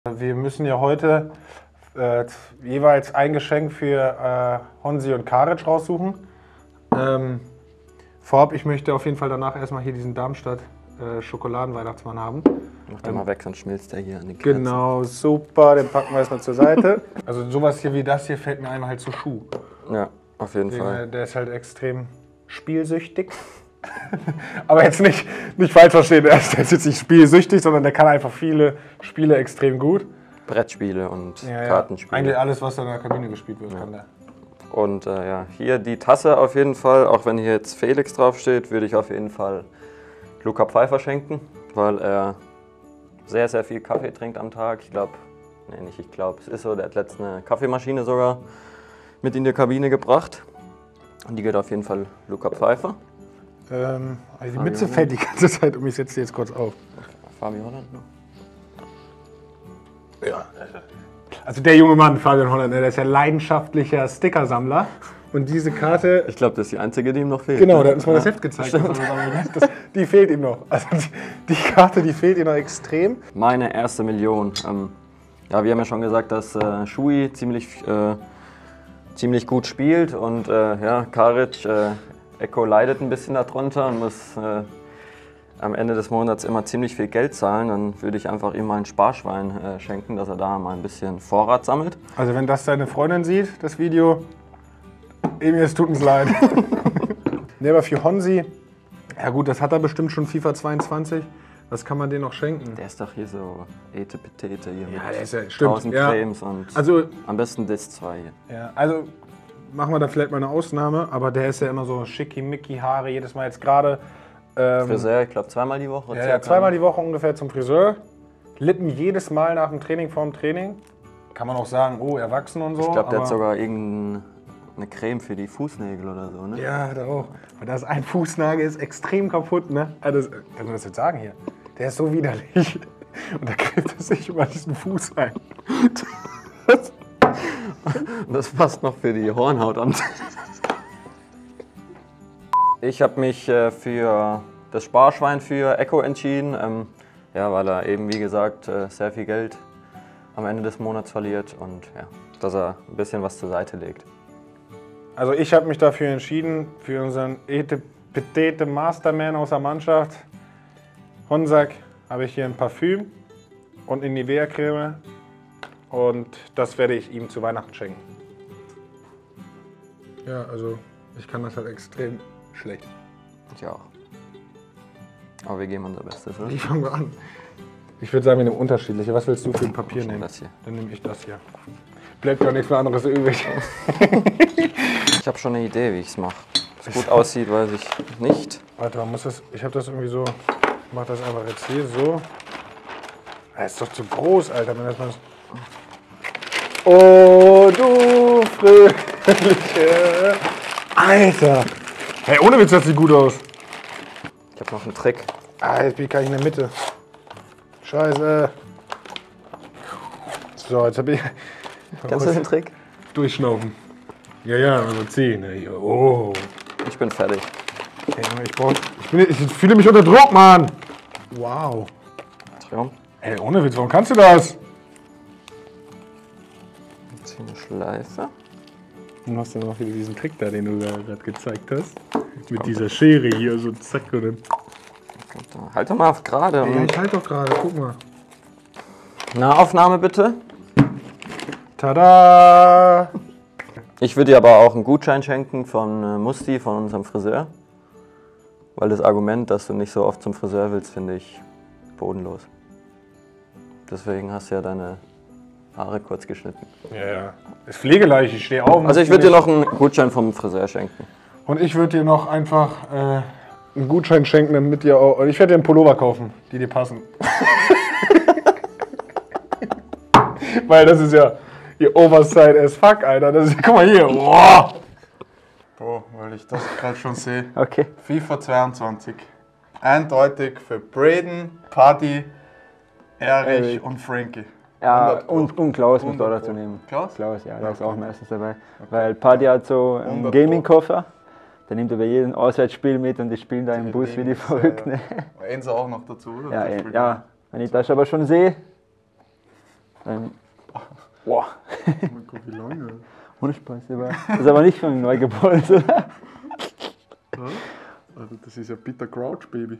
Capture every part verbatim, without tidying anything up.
Wir müssen ja heute äh, jeweils ein Geschenk für äh, Honsi und Karic raussuchen. Ähm, vorab, ich möchte auf jeden Fall danach erstmal hier diesen Darmstadt äh, Schokoladenweihnachtsmann haben. Mach den ähm, mal weg, sonst schmilzt der hier an den Kerzen. Genau, super, den packen wir erstmal zur Seite. Also sowas hier wie das hier fällt mir einmal halt zu Schuh. Ja, auf jeden den, Fall. Der ist halt extrem spielsüchtig. Aber jetzt nicht, nicht falsch verstehen, er ist jetzt nicht spielsüchtig, sondern der kann einfach viele Spiele extrem gut. Brettspiele und ja, Kartenspiele. Ja. Eigentlich alles, was in der Kabine gespielt wird, ja. kann der. Und äh, ja, hier die Tasse auf jeden Fall, auch wenn hier jetzt Felix draufsteht, würde ich auf jeden Fall Luca Pfeiffer schenken, weil er sehr, sehr viel Kaffee trinkt am Tag. Ich glaube, nee, nicht ich glaube, es ist so, der hat letztens eine Kaffeemaschine sogar mit in die Kabine gebracht. Und die geht auf jeden Fall Luca Pfeiffer. Ähm, also die Mütze fällt die ganze Zeit um, ich setze die jetzt kurz auf. Fabian Holland noch? Ja. Also der junge Mann, Fabian Holland, der ist ja leidenschaftlicher Stickersammler. Und diese Karte... Ich glaube, das ist die einzige, die ihm noch fehlt. Genau, ne? Da hat uns mal das Heft gezeigt. Das, die fehlt ihm noch. Also die, die Karte, die fehlt ihm noch extrem. Meine erste Million. Ähm, ja, wir haben ja schon gesagt, dass äh, Schui ziemlich, äh, ziemlich gut spielt. Und äh, ja, Karic... Äh, Echo leidet ein bisschen darunter und muss äh, am Ende des Monats immer ziemlich viel Geld zahlen. Dann würde ich einfach ihm mal ein Sparschwein äh, schenken, dass er da mal ein bisschen Vorrat sammelt. Also wenn das deine Freundin sieht, das Video, Emil, es tut uns leid. Nee, aber für Honsi, ja gut, das hat er bestimmt schon FIFA zweiundzwanzig. Was kann man denen noch schenken? Der ist doch hier so Etepetete hier ja, mit der ist ja, stimmt. tausend ja. Cremes und also, am besten das zwei hier. Ja, also machen wir da vielleicht mal eine Ausnahme, aber der ist ja immer so schickimicki Haare, jedes Mal jetzt gerade. Ähm, Friseur, ich glaube zweimal die Woche. Ja, ja, zweimal die Woche ungefähr zum Friseur. Lippen jedes Mal nach dem Training, vorm Training. Kann man auch sagen, oh, erwachsen und so. Ich glaube, der hat sogar irgendeine Creme für die Fußnägel oder so, ne? Ja, hat er auch. Weil das ein Fußnagel ist extrem kaputt, ne? Also, kann man das jetzt sagen hier? Der ist so widerlich. Und da greift er sich über diesen Fuß ein. Das Das passt noch für die Hornhaut an. Ich habe mich äh, für das Sparschwein für Echo entschieden, ähm, ja, weil er eben, wie gesagt, äh, sehr viel Geld am Ende des Monats verliert und ja, dass er ein bisschen was zur Seite legt. Also ich habe mich dafür entschieden, für unseren etepetete Masterman aus der Mannschaft, Honsack, habe ich hier ein Parfüm und eine Nivea-Creme. Und das werde ich ihm zu Weihnachten schenken. Ja, also ich kann das halt extrem schlecht. Ich auch. Aber wir geben unser Bestes, oder? Wie fangen wir an? Ich würde sagen, wir nehmen unterschiedliche. Was willst du für ein Papier nehmen? Das hier. Dann nehme ich das hier. Bleibt ja nichts mehr anderes übrig. Ich habe schon eine Idee, wie ich es mache. Ob es gut aussieht, weiß ich nicht. Warte, man muss das. Ich habe das irgendwie so. Ich mache das einfach jetzt hier so. Das ist doch zu groß, Alter. Wenn das mal Oh, du fröhliche. Alter. Hey, ohne Witz, das sieht gut aus. Ich habe noch einen Trick. Ah, jetzt bin ich gar nicht in der Mitte. Scheiße. So, jetzt habe ich... Kennst du den Trick? Durchschnaufen. Ja, ja, also zehn. Oh. Ich bin fertig. Hey, ich, brauch, ich, bin, ich fühle mich unter Druck, Mann. Wow. Traum. Ey, ohne Witz, warum kannst du das? Jetzt hier eine Schleife. Dann hast du noch wieder diesen Trick da, den du gerade gezeigt hast. Mit dieser Schere hier, so zack und dann... Halt doch mal auf gerade. Ja, ich halt doch gerade, guck mal. Nahaufnahme bitte. Tada! Ich würde dir aber auch einen Gutschein schenken von äh, Musti, von unserem Friseur. Weil das Argument, dass du nicht so oft zum Friseur willst, finde ich bodenlos. Deswegen hast du ja deine Haare kurz geschnitten. Ja, ja. Ist pflegeleicht, ich stehe auf. Also ich würde dir noch einen Gutschein vom Friseur schenken. Und ich würde dir noch einfach äh, einen Gutschein schenken, damit dir auch... Und ich werde dir einen Pullover kaufen, die dir passen. Weil das ist ja hier Oversize as fuck, Alter. Das ist, guck mal hier. Wow. Boah, weil ich das gerade schon sehe. Okay. FIFA zweiundzwanzig. Eindeutig für Braden, Paddy, Erich Erich. und Frankie. Ja, hundert Pro. und, und Klaus muss da hundert dazu Pro. nehmen. Klaus? Klaus, ja, der Ja, ist auch okay. meistens dabei. Weil Paddy hat so einen hundert Pro. Gaming-Koffer, der nimmt er bei jedem Auswärtsspiel mit und die spielen da im Bus wie die Dings, Verrückten. äh, Enzo auch noch dazu, oder? Ja, Der ja, spielt ja, wenn ich das aber schon sehe, Ähm, boah, Mein Gott, wie lange? ohne Spaß. Aber, das ist aber nicht von einem Neugeburt, oder? Ja? Also das ist ja Peter Crouch, Baby.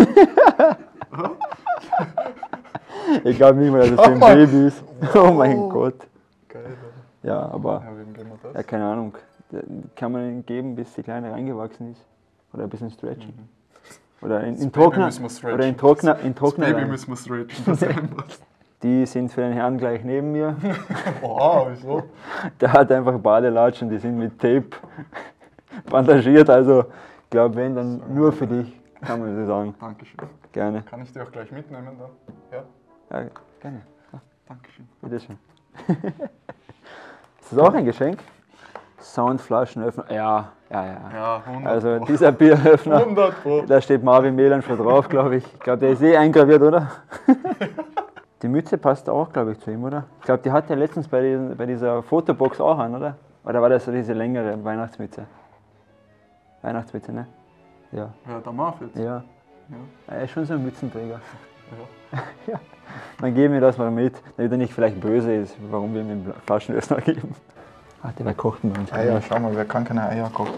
Ich glaube nicht mal, dass es Schau für ein mal. Baby ist. Oh mein Oh. Gott. Geil, oder? Ja, aber, Ja, wem geben wir das? ja, keine Ahnung. Kann man ihnen geben, bis die Kleine reingewachsen ist? Oder ein bisschen stretchen? Oder in, in Baby Trockner? müssen wir stretchen. Oder in Trockner? In Das Trockner Baby rein. müssen wir stretchen, das reinpasst. Die sind für den Herrn gleich neben mir. Wow, wieso? Der hat einfach Badelatschen, die sind mit Tape bandagiert. Also, ich glaube, wenn, dann nur für dich, kann man so sagen. Dankeschön. Gerne. Kann ich dir auch gleich mitnehmen dann? Ja, Ja, gerne. Dankeschön. Bitteschön. Ist das auch ein Geschenk? Soundflaschenöffner. Ja, ja, ja. Ja, hundert Also Pro. dieser Bieröffner, hundert Pro. da steht Marvin Melan schon drauf, glaube ich. Ich glaube, der ist eh eingraviert, oder? Die Mütze passt auch, glaube ich, zu ihm, oder? Ich glaube, die hat er letztens bei, diesen, bei dieser Fotobox auch an, oder? Oder war das so diese längere Weihnachtsmütze? Weihnachtsmütze, ne? Ja. Ja, der Marv jetzt. Ja. Ja. Er ist schon so ein Mützenträger. Ja. Ja. Dann geben wir das mal mit, damit er nicht vielleicht böse ist, warum wir ihm den Flaschenöffner geben. Ach, der war kochten bei uns. Eier, schau mal, wer kann keine Eier kochen?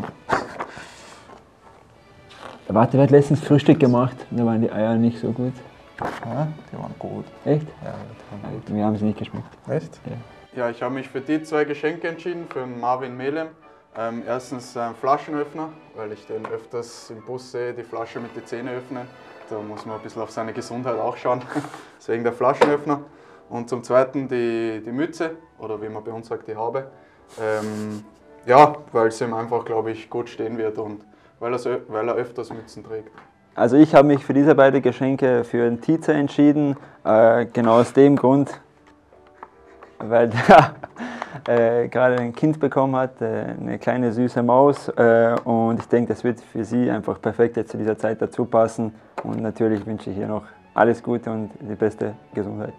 Der Warte, der hat letztens Frühstück gemacht, da waren die Eier nicht so gut. Ja, die waren gut. Echt? Ja, die waren gut. Mir haben sie nicht geschmeckt. Echt? Ja. Ja, ich habe mich für die zwei Geschenke entschieden, für den Marvin Melem. Ähm, erstens ein Flaschenöffner, weil ich den öfters im Bus sehe, die Flasche mit den Zähnen öffnen. Da muss man ein bisschen auf seine Gesundheit auch schauen, deswegen der Flaschenöffner. Und zum Zweiten die, die Mütze, oder wie man bei uns sagt, die Haube. Ähm, ja, weil es ihm einfach, glaube ich, gut stehen wird und weil, er's, ö- weil er öfters Mützen trägt. Also ich habe mich für diese beiden Geschenke für den Tietze entschieden, äh, genau aus dem Grund, weil der äh, gerade ein Kind bekommen hat, äh, eine kleine süße Maus, äh, und ich denke, das wird für sie einfach perfekt jetzt zu dieser Zeit dazu passen, und natürlich wünsche ich ihr noch alles Gute und die beste Gesundheit.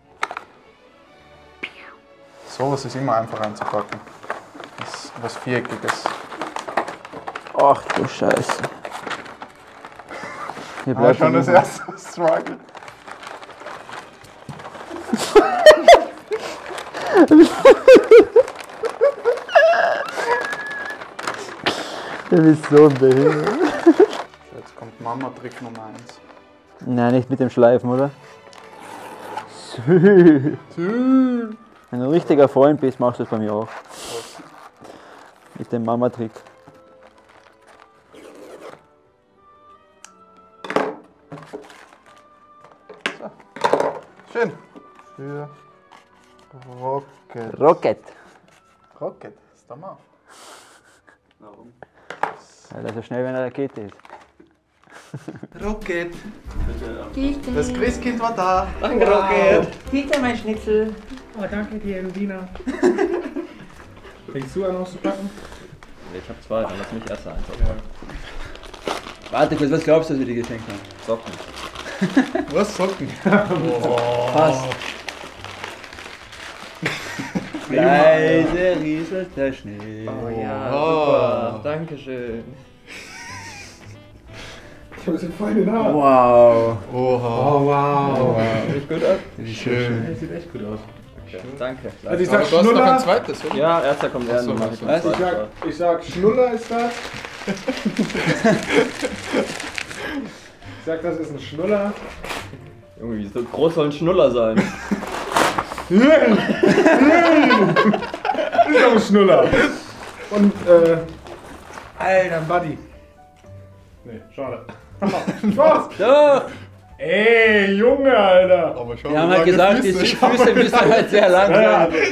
Sowas ist immer einfach einzupacken. Das ist was Viereckiges. Ach du Scheiße. Hier Ah, bleibt schon noch- das erste Struggle. Du bist so behindert. Jetzt kommt Mama-Trick Nummer eins. Nein, nicht mit dem Schleifen, oder? Sü. Wenn du ein richtiger Freund bist, machst du es bei mir auch. Mit dem Mama-Trick. Schön. Für Rocket. Rocket. Rocket, das ist der Marv. Weil er so schnell wie eine Rakete ist. Rocket. Dichte. Das Christkind war da. Danke, Rocket. Dichte, mein Schnitzel. Oh, danke dir, Elvina. Fängst du an auszupacken? Ich hab zwei, dann lass mich erst eins. Warte kurz, was glaubst du, dass wir die geschenkt haben? Socken. Was Socken? Passt. Leise rieselt der Schnee. Oh ja, Oh. super. Dankeschön. Ich habe so feine Haare. Wow. Oha. Oh, wow. Sieht gut aus? Schön. Das sieht echt gut aus. Okay. Danke. Also ich Aber sag du hast noch ein Schnuller. zweites, oder? Ja, erster kommt er, so, dann mach ich so. den Also ich zweiten. sag, ich sag Schnuller ist das. Ich sag, das ist ein Schnuller. Junge, wie so groß soll ein Schnuller sein? Ist doch ein Schnuller. Und, äh. Alter, Buddy. Nee, schade. Was? Doch! Ey, Junge, Alter. Aber schau, Wir haben wie halt lange gesagt, die Füße. Füße müssen halt sehr lang Ja. sein.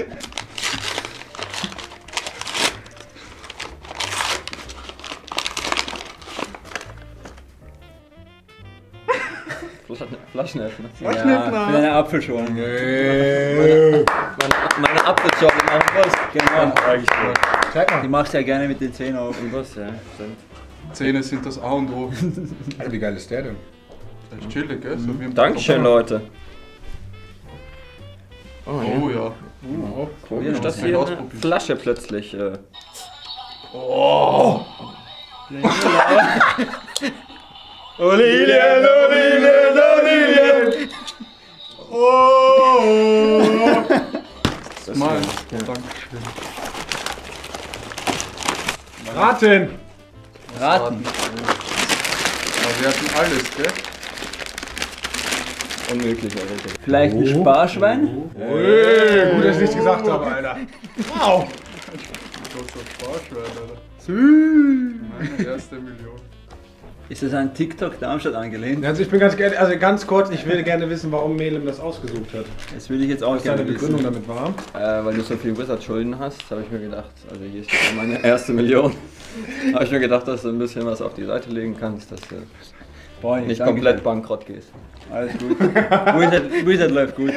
Flaschenöffner. Ja, für eine Apfelschorle. Nee. Meine, meine Apfelschorle machen was? Genau. Zeig mal. Die machst du ja gerne mit den Zähnen auf. Was, ja, stimmt. Zähne sind das A und O. Alter, wie geil ist der denn? Das ist chillig, gell? So wie im Dankeschön, Leute. Oh ja. Komisch, Ja, dass das hier kann ich eine ausprobieren. Flasche plötzlich. Äh, Olilien, Olilien, Olilien. Oh. Erstmal. Ja. Dankeschön. Raten! Raten. Aber wir hatten alles, gell? Unmöglich, Alter. Vielleicht ein Sparschwein? Hey, gut, dass ich nichts gesagt habe, Alter. Wow! Großer Sparschwein, Alter. Meine erste Million. Ist das ein TikTok Darmstadt angelehnt? Also ich bin ganz gerne, also ganz kurz, ich will gerne wissen, warum Melem das ausgesucht hat. Das würde ich jetzt auch Was seine gerne Begründung wissen. damit war. Äh, weil du so viel Wizard-Schulden hast, habe ich mir gedacht, also hier ist ja meine erste Million. Habe ich mir gedacht, dass du ein bisschen was auf die Seite legen kannst, dass du Boah, nicht danke komplett dir. bankrott gehst. Alles gut. Wizard, Wizard läuft gut.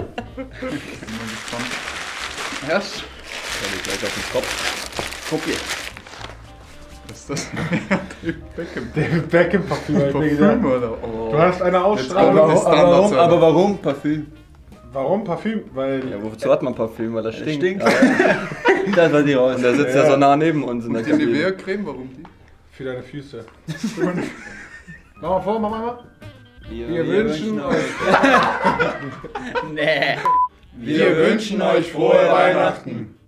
Erst? Soll ich gleich auf den Kopf. Kopier. Was ist das? Beckham. David Beckham Parfüm, hab ich mir gedacht. Parfüm oder? Oh. Du hast eine Jetzt Ausstrahlung. kommt das- Aber warum, Standards, aber warum Parfüm? Warum Parfüm? Weil Ja, wozu hat man Parfüm? Weil das Das stinkt. stinkt. Ja. Das war die raus. Und der sitzt ja. Ja. so nah neben uns in der Und die Kabine. Nivea-Creme, warum die? für deine Füße. Mach mal vor, mach mal. Wir wünschen euch. Nee. Wir wünschen euch frohe Weihnachten.